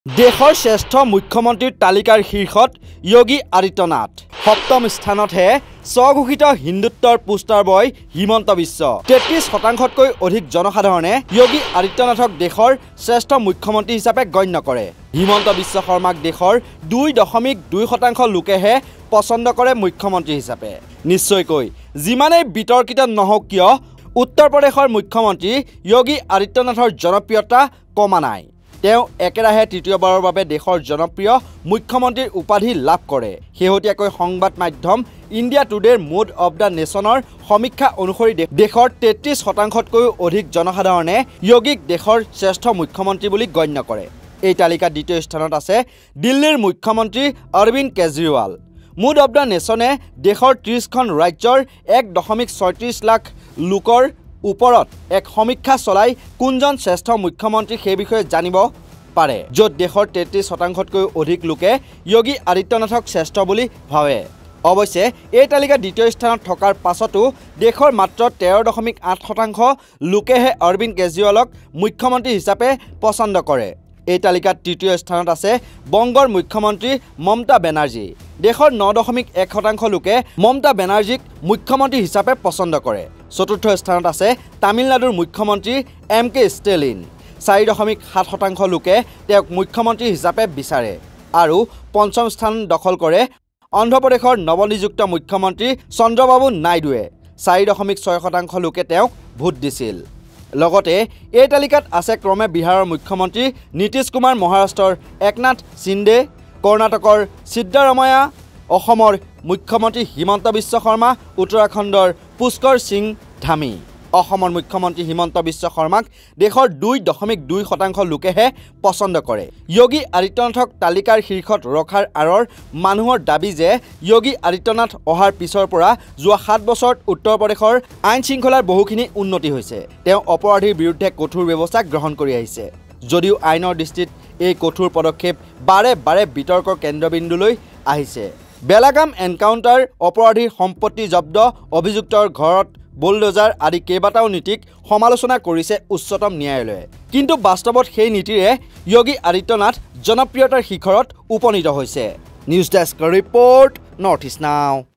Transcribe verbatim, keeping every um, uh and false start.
দেশৰ শ্ৰেষ্ঠ মুখ্যমন্ত্ৰীৰ তালিকাৰ শীৰ্ষত যোগী আদিত্যনাথ সপ্তম স্থানতহে স্বঘোষিত হিন্দুত্বৰ পোষ্টাৰ বয় হিমন্ত বিশ্ব তেত্ৰিশ শতাংশতকৈ অধিক জনসাধাৰণে যোগী আদিত্যনাথক দেশৰ শ্ৰেষ্ঠ মুখ্যমন্ত্ৰী হিচাপে গণ্য কৰে। হিমন্ত বিশ্ব শৰ্মাক দেশৰ দুই দশমিক দুই শতাংশ লোকেহে পছন্দ কৰে মুখ্যমন্ত্ৰী হিচাপে। নিশ্চয়কৈ যিমানেই বিতৰ্কিত নহওক কিয় উত্তৰ প্ৰদেশৰ মুখ্যমন্ত্ৰী যোগী আদিত্যনাথৰ জনপ্ৰিয়তা কমা নাই। তেওঁ একেৰাহে তৃতীয়বাৰৰ বাবে দেশৰ জনপ্ৰিয় মুখ্যমন্ত্ৰীৰ উপাধি লাভ কৰে। শেহতীয়াকৈ সংবাদ মাধ্যম ইণ্ডিয়া টুডেৰ মুড অৱ দ্য নেশ্যনৰ সমীক্ষা অনুসৰি দেশৰ তেত্ৰিশ শতাংশতকৈও অধিক জনসাধাৰণে যোগীক দেশৰ শ্ৰেষ্ঠ মুখ্যমন্ত্ৰী বুলি গণ্য কৰে। এই তালিকাত দ্বিতীয় স্থানত আছে দিল্লীৰ মুখ্যমন্ত্ৰী Arvind Kejriwal. Mood of the নেশ্যনে দেশৰ ত্ৰিছখন ৰাজ্যৰ এক দশমিক ছয়ত্ৰিছ লাখ লোকৰ ওপৰত এক সমীক্ষা চলাই কোনজন শ্ৰেষ্ঠ মুখ্যমন্ত্ৰী সেই বিষয়ে জানিব পাৰে, য'ত দেশৰ তেত্ৰিশ শতাংশতকৈ অধিক লোকে যোগী আদিত্যনাথক শ্ৰেষ্ঠ বুলি ভাবে। অৱশ্যে এই তালিকাত দ্বিতীয় স্থানত থকাৰ পাছতো দেশৰ মাত্ৰ তেৰ দশমিক আঠ শতাংশ লোকেহে অৰবিন্দ কেজৰিৱালক মুখ্যমন্ত্ৰী হিচাপে পছন্দ কৰে। এই তালিকাত তৃতীয় স্থানত আছে বংগৰ মুখ্যমন্ত্ৰী মমতা বেনাৰ্জী। দেশৰ ন দশমিক এক শতাংশ লোকে মমতা বেনাৰ্জীক মুখ্যমন্ত্ৰী হিচাপে পছন্দ কৰে। চতুৰ্থ স্থানত আছে তামিলনাডুৰ মুখ্যমন্ত্ৰী এম কে ষ্টেলিন। চাৰি দশমিক সাত শতাংশ লোকে তেওঁক মুখ্যমন্ত্ৰী হিচাপে বিচাৰে। আৰু পঞ্চম স্থান দখল কৰে অন্ধ্ৰপ্ৰদেশৰ নৱনিযুক্ত মুখ্যমন্ত্ৰী চন্দ্ৰবাবু নাইডুৱে। চাৰি দশমিক ছয় শতাংশ লোকে তেওঁক ভোট দিছিল। লগতে এই তালিকাত আছে ক্ৰমে বিহাৰৰ মুখ্যমন্ত্ৰী নীতিশ কুমাৰ, মহাৰাষ্ট্ৰৰ একনাথ সিন্দে, কৰ্ণাটকৰ সিদ্ধাৰামায়া, অসমৰ মুখ্যমন্ত্ৰী হিমন্ত বিশ্ব শৰ্মা, উত্তৰাখণ্ডৰ পুষ্কৰ সিং ধামী। অসমৰ মুখ্যমন্ত্ৰী হিমন্ত বিশ্ব শৰ্মাক দেশৰ দুই দশমিক দুই শতাংশ লোকেহে পছন্দ কৰে। যোগী আদিত্যনাথক তালিকাৰ শীৰ্ষত ৰখাৰ আঁৰৰ মানুহৰ দাবী যে যোগী আদিত্যনাথ অহাৰ পিছৰ পৰা যোৱা সাত বছৰত উত্তৰ প্ৰদেশৰ আইন শৃংখলাৰ বহুখিনি উন্নতি হৈছে। তেওঁ অপৰাধীৰ বিৰুদ্ধে কঠোৰ ব্যৱস্থা গ্ৰহণ কৰি আহিছে। যদিও আইনৰ দৃষ্টিত এই কঠোৰ পদক্ষেপ বাৰে বাৰে বিতৰ্কৰ কেন্দ্ৰবিন্দুলৈ আহিছে। বেলাগাম এনকাউণ্টাৰ, অপৰাধীৰ সম্পত্তি জব্দ, অভিযুক্তৰ ঘৰত বুলডোজাৰ আদি কেইবাটাও নীতিক সমালোচনা কৰিছে উচ্চতম ন্যায়ালয়ে। কিন্তু বাস্তৱত সেই নীতিৰে যোগী আদিত্যনাথ জনপ্ৰিয়তাৰ শিখৰত উপনীত হৈছে। News desk report, north east নাও।